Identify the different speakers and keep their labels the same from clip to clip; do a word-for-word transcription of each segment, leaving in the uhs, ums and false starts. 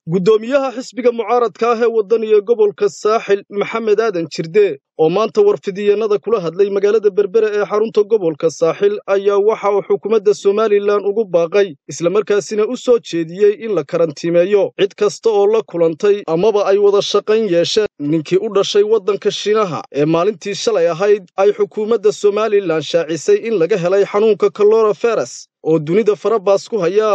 Speaker 1: gudoomiyaha xisbiga mucaaradka ah ee wadaniga gobolka saaxil maxamed aadan jirde oo maanta warfidiyeennada kula hadlay magaalada berbera ee xarunta gobolka saaxil ayaa waxa uu xukuumadda Soomaaliland ugu baaqay isla markaasina u soo jeediyay in la karantiimeeyo cid kasta oo la kulantay amaba ay wada shaqayn yeesheen ninkii u dhashay waddanka Shiinaha ee maalintii shalay ahayd ay xukuumadda Soomaaliland shaacisay in laga helay xanuunka coronavirus oo dunida farabaas ku haya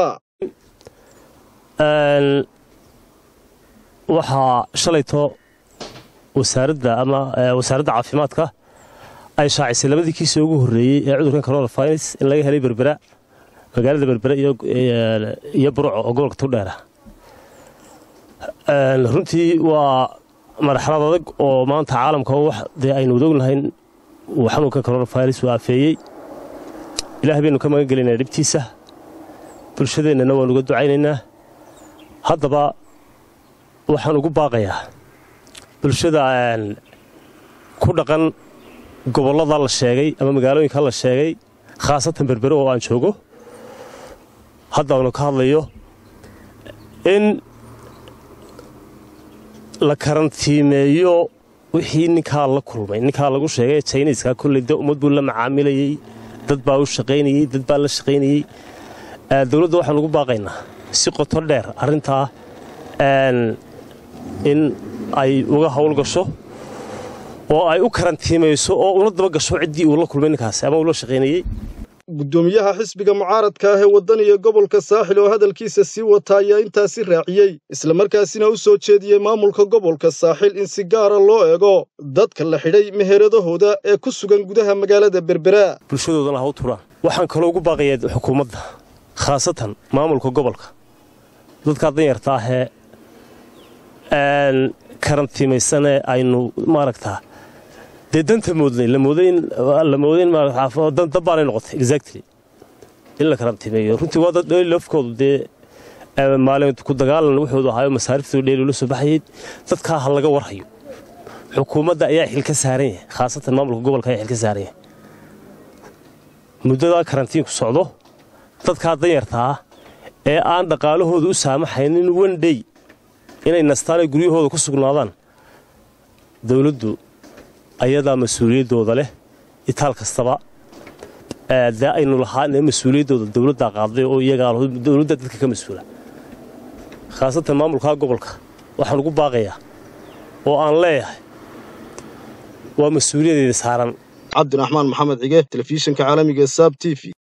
Speaker 2: waxa shalayto wasaaradda ama wasaaradda caafimaadka ay shaacisay labadii kiis ugu horeeyay ee cudurkan coronavirus in laga helay berbera magaalada berbera iyo iyo burco oo gobolka Togdheer aan runtii waa marxalad adag oo maanta caalamka wax aynu wadognahay xanuunka coronavirus waa afeeyay ilaahay baynu ka magan galinay dhibtiisa bulshadeennana waan uga ducaynaynaa haddaba waxaan ugu baaqayaa bulshada aan ku dhaqan gobolada la sheegay ama magaalooyinka la sheegay khaasatan berbera oo aan joogo hadda aan ka hadlayo in la karantiimeeyo wixii ninka la kulmay ninka lagu sheegay Chinese-ka kulli umad buu la macaamilayay dad baa u shaqeynayay dad baa la shaqeynayay dawladda waxaan ugu baaqaynaa si qoto dheer arinta aan in ay uga hawl gasho oo ay u karantiimayso oo una daba gasho cidii uu la kulmay ninkaas ama uu la shaqeynayay
Speaker 1: gudoomiyaha xisbiga mucaaradka ah ee wadaniga gobolka saaxil oo hadalkiisa si wataaya intaasi raaciyay isla markaasina u soo jeediyay maamulka gobolka saaxil in si gaar ah loo eego dadka la xidhay meheradahooda ee ku sugan gudaha magaalada berbera
Speaker 2: bulshadoodana ha u turaan waxaan kale ugu baaqayaa xukuumadda khaasatan maamulka gobolka dadka danyarta ah ee aan karantiimaysana aynu maaragtaa de danta moodnay la moodayn la moodayn ma xaafado danta baan noqotay exactly in la karantiimeeyo runtii waa dad lafkoodu de maalinta ku dagaalan wuxuu ahaa masaariftu dheelu la soo baxay dadka hal laga warhayo xukuumadda ayaa xil ka saaran yahay khaasatan maamulka gobolka ayaa xil ka saaran yahay muddada karantiinku socdo dadka danyarta ah ee aan dhaqaalahoodu u saamaxaynin one day inay nastaan guryahooda ku sugnaadaan dawladdu ayadaa mas'uuliyadooda leh itaal kastaba aad aynu lahaanay mas'uuliyadooda dawladda qaaday oo iyaga dawladda dadka ka mas'uula khaasatan maamulka gobolka waxaan ugu baaqayaa oo aan leeyahay waa mas'uuliyadeeda saaran
Speaker 1: Cabdiraxmaan Maxamed Cige telefishinka caalamiga Saab T V